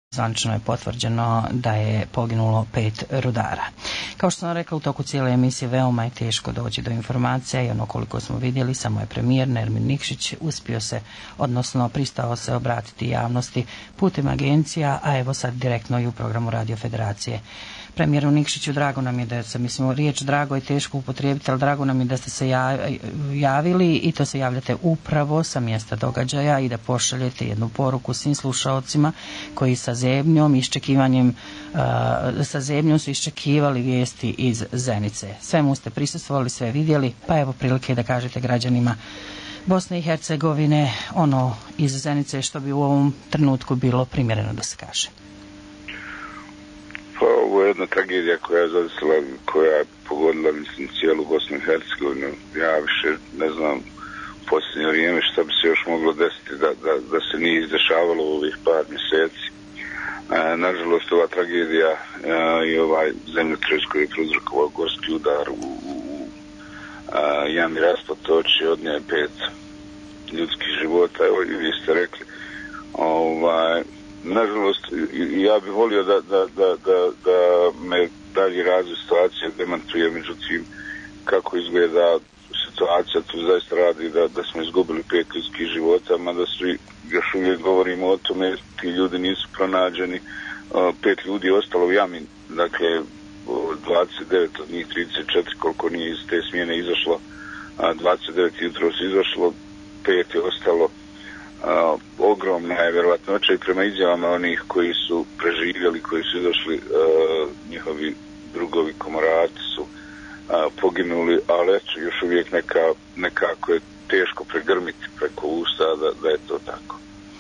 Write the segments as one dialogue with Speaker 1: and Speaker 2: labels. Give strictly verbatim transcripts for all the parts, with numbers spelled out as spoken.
Speaker 1: Zvanično je potvrđeno da je poginulo pet rudara. Kao što sam rekla, u toku cijele emisije veoma je teško doći do informacija i ono koliko smo vidjeli, samo je premijer Nermin Nikšić uspio se, odnosno pristao se obratiti javnosti putem agencija, a evo sad direktno i u programu Radio Federacije. Premijeru Nikšiću, drago nam je da se, mislim, riječ drago je teško upotrijebiti, ali drago nam je da ste se javili i to se javljate upravo sa mjesta događaja i da pošaljete jednu poruku svim slušaocima koji sa zebnjom, iščekivanjem, uh, sa zebnjom su iščekivali vijesti iz Zenice. Svemu ste prisustvovali, sve vidjeli, pa evo prilike da kažete građanima Bosne i Hercegovine ono iz Zenice što bi u ovom trenutku bilo primjereno da se kaže.
Speaker 2: Pa ovo je jedna tragedija koja je zadesila, koja je pogodila, mislim, cijelu Bosnu i Hercegovinu. Ja više ne znam u posljednje vrijeme šta bi se još moglo desiti da, da, da se nije izdešavalo u ovih par mjeseci. E, nažalost, ova tragedija e, i ovaj zemljotres koji je prouzrokovao gorski udar u, u, u jami Raspotoči odnije pet ljudskih života. Evo i vi ste rekli. Ovaj, nažalost, ja bih volio da, da, da, da, da me dalji razvoj situacije demantuje, međutim, kako izgleda situacija, tu zaista radi da, da smo izgubili pet ljudskih života, mada svi još uvijek govorimo o tome, ti ljudi nisu pronađeni, pet ljudi je ostalo u jami, dakle, dvadeset devet od njih, trideset četiri koliko nije iz te smjene izašlo, dvadeset devet jutros izašlo, pet je ostalo. Uh, ogromna je vjerovatnoća i prema izjavama onih koji su preživjeli, koji su izašli, uh, njihovi drugovi komorati su uh, poginuli, ali eto, još uvijek neka, nekako je teško pregrmiti preko usta da, da je to tako.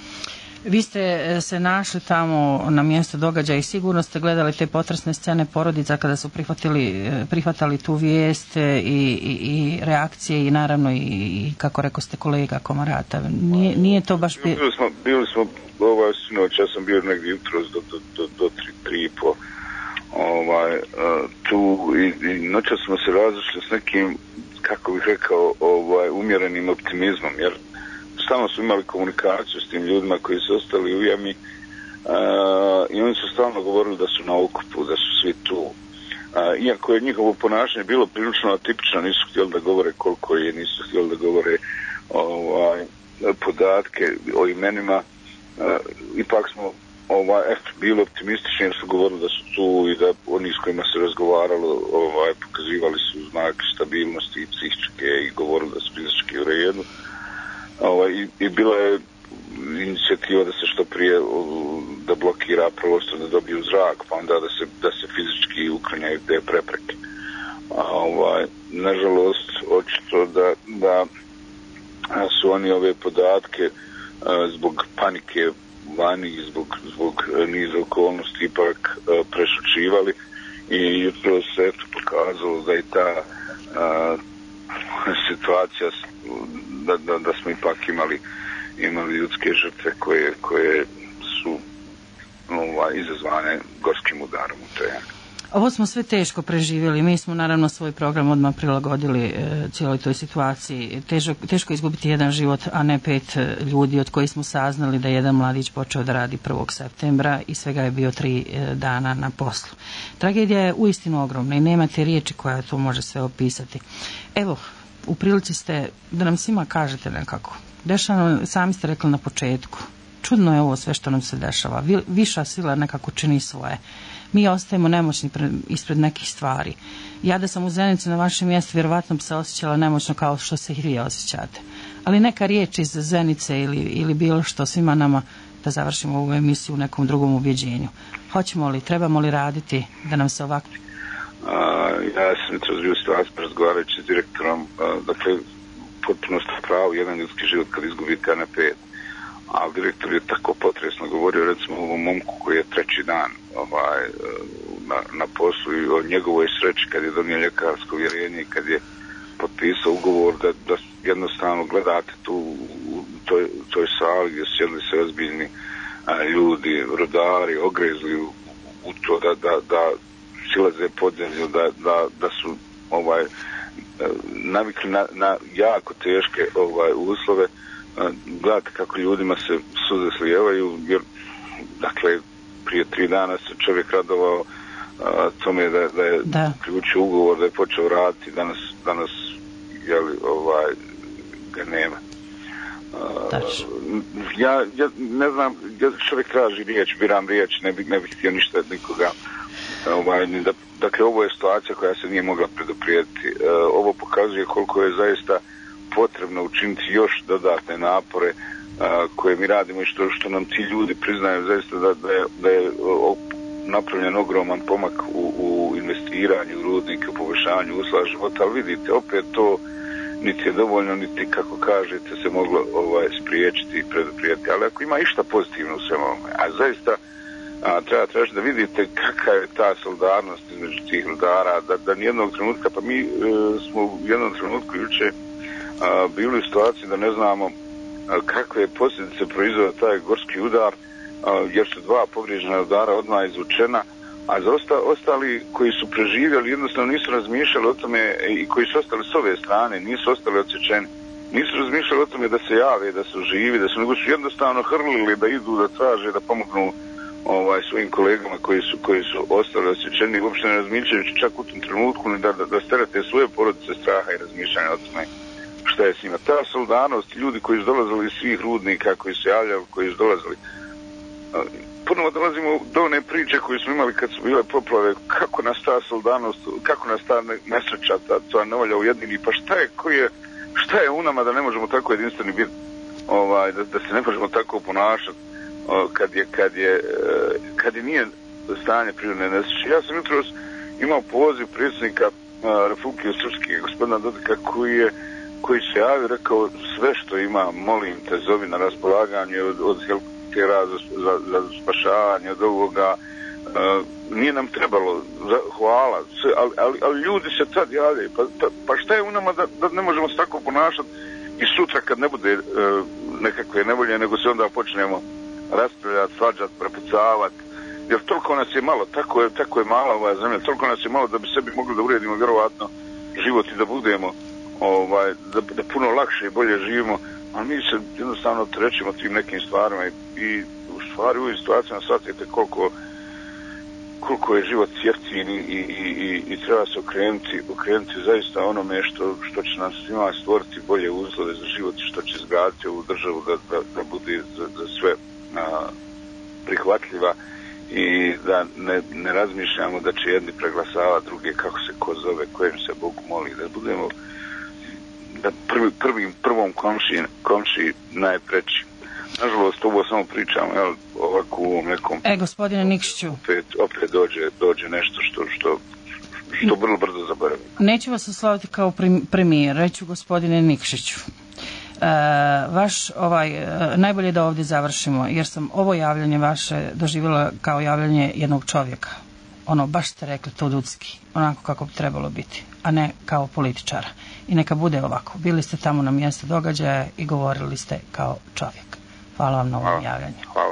Speaker 1: Vi ste se našli tamo na mjestu događaja i sigurno ste gledali te potresne scene porodica kada su prihvatili, prihvatali tu vijest i, i, i reakcije i naravno i, i kako rekao ste kolega komorata. Nije, nije to baš...
Speaker 2: Bili, bili smo, bili smo ovaj sinoć, ja sam bio negdje jutros do, do, do, do tri, tri i po ovaj, uh, tu i, i noća smo se razišli s nekim, kako bih rekao, ovaj, umjerenim optimizmom, jer stalno su imali komunikaciju s tim ljudima koji su ostali u jami uh, i oni su stalno govorili da su na okupu, da su svi tu. Uh, iako je njihovo ponašanje bilo prilično atipično, nisu htjeli da govore koliko je, nisu htjeli da govore ovaj, podatke o imenima, uh, ipak smo ovaj, bili optimistični jer su govorili da su tu i da oni s kojima se razgovaralo ovaj, pokazivali su znak stabilnosti i psihičke i govorili da su fizički u redu. Ovaj, i, i bila je inicijativa da se što prije da blokira prostor, da dobiju zrak, pa onda da se, da se fizički uklanjaju te prepreke. A, ovaj, nažalost, očito da, da su oni ove podatke a, zbog panike vani, zbog, zbog niza okolnosti ipak a, prešućivali i jutro se eto pokazalo da je ta a, situacija da, da, da smo ipak imali imali ljudske žrtve koje, koje su ovaj, izazvane gorskim udarom u toj jami.
Speaker 1: Ovo smo sve teško preživjeli. Mi smo naravno svoj program odmah prilagodili e, cijeloj toj situaciji. Težo, teško izgubiti jedan život, a ne pet ljudi od kojih smo saznali da je jedan mladić počeo da radi prvog septembra i svega je bio tri e, dana na poslu. Tragedija je uistinu ogromna i nemate riječi koja to može sve opisati. Evo, u prilici ste da nam svima kažete nekako. Dešava, sami ste rekli na početku, čudno je ovo sve što nam se dešava. Viša sila nekako čini svoje. Mi ostajemo nemoćni pred, ispred nekih stvari. Ja da sam u Zenici na vašem mjestu, vjerovatno bi se osjećala nemoćno kao što se i vi osjećate. Ali neka riječ iz Zenice ili, ili bilo što svima nama da završimo ovu emisiju u nekom drugom ubjeđenju. Hoćemo li, trebamo li raditi da nam se ovako...
Speaker 2: Uh, ja sam jutros bio situaciju razgovarajući s direktorom, uh, dakle, potpuno ste pravo, jedan ljudski život kad izgubite na pet. A direktor je tako potresno govorio, recimo, o ovom momku koji je treći dan ovaj, na, na poslu i o njegovoj sreći kad je donio ljekarsko uvjerenje i kad je potpisao ugovor da, da jednostavno gledate tu u toj, toj sali gdje su sjedli se ozbiljni a, ljudi, rodari, ogrezli u, u to da, da, da silaze podzemlju, da, da, da su ovaj, navikli na, na jako teške ovaj, uslove. Gledate kako ljudima se suze slijevaju, jer dakle prije tri dana se čovjek radovao tome da, da je ključio ugovor, da je počeo raditi, danas, danas jeli, ovaj, ga nema. Uh, ja, ja ne znam, ja čovjek traži riječ, biram riječ, ne bih ne bi htio ništa od nikoga. Ovaj, da, dakle, ovo je situacija koja se nije mogla preduprijeti. Uh, ovo pokazuje koliko je zaista potrebno učiniti još dodatne napore uh, koje mi radimo i što, što nam ti ljudi priznaju zaista da, da je, da je uh, napravljen ogroman pomak u, u investiranju u rudnike, u poboljšanju uslova života, ali vidite, opet to niti je dovoljno, niti, kako kažete, se moglo ovaj, spriječiti i preduprijeti. Ali ako ima išta pozitivno u svemu ovome, a zaista a, treba tražiti da vidite kakva je ta solidarnost između tih rudara, da, da nijednog trenutka, pa mi e, smo u jednom trenutku juče a, bili u situaciji da ne znamo a, kakve posljedice proizveo taj gorski udar, a, jer su dva povrijeđena udara odmah izvučena, a za osta, ostali koji su preživjeli jednostavno nisu razmišljali o tome i koji su ostali s ove strane, nisu ostali odsječeni, nisu razmišljali o tome da se jave, da su živi, da su, nego su jednostavno hrlili da idu, da traže, da pomognu ovaj, svojim kolegama koji su, koji su ostali odsječeni, uopšte ne razmišljajući čak u tom trenutku ni da, da, da sterate svoje porodice straha i razmišljanja o tome šta je s njima. Ta solidarnost, ljudi koji su dolazili iz svih rudnika, koji su javljali, koji su dolazili, ponovo dolazimo do one priče koje smo imali kad su bile poplave, kako nas ta solidarnost, kako nas ta nesreća, ta, ta nevolja ujedini, pa šta je, koji je, šta je u nama da ne možemo tako jedinstveni biti, ovaj, da, da se ne možemo tako ponašati kad je, kad je, kad je nije stanje prirodne nesreće. Ja sam jutros imao poziv predsjednika Republike Srpske, gospodina Dodika, koji je koji se javi, rekao, sve što ima, molim te, zovi na raspolaganje od, od helikoptera za, za, za spašavanje, od ovoga, uh, nije nam trebalo, za, hvala, sve, ali, ali, ali ljudi se tad javljaju, pa, pa, pa šta je u nama da, da ne možemo se tako ponašati i sutra kad ne bude uh, nekakve nevolje, nego se onda počnemo raspravljati, svađati, prepucavati, jer toliko nas je malo, tako je, tako je mala ova zemlja, toliko nas je malo da bi sebi mogli da uredimo vjerovatno život i da budemo ovaj, da, da puno lakše i bolje živimo, ali mi se jednostavno trećimo tim nekim stvarima i, i u stvari u ovim situacijama shvatite koliko koliko je život jeftin i, i, i, i treba se okrenuti, okrenuti zaista onome što, što će nam svima stvoriti bolje uslove za život i što će izgraditi ovu državu da, da, da bude za, za sve a, prihvatljiva i da ne, ne razmišljamo da će jedni preglasavati druge kako se ko zove, kojem se Bogu moli, da budemo da prvi, prvim, prvom komši, komši najpreći. Nažalost, ovo samo pričamo, jel, ovako u ovom nekom...
Speaker 1: E, gospodine Nikšiću...
Speaker 2: Opet, opet dođe, dođe nešto što, što, što vrlo brzo zaboravimo.
Speaker 1: Neću vas osloviti kao premijer, reću gospodine Nikšiću. Uh, vaš ovaj uh, najbolje da ovdje završimo, jer sam ovo javljanje vaše doživjela kao javljanje jednog čovjeka. Ono, baš ste rekli to ljudski, onako kako bi trebalo biti, a ne kao političara. I neka bude ovako. Bili ste tamo na mjestu događaja i govorili ste kao čovjek. Hvala vam na ovom javljanju.
Speaker 2: Hvala.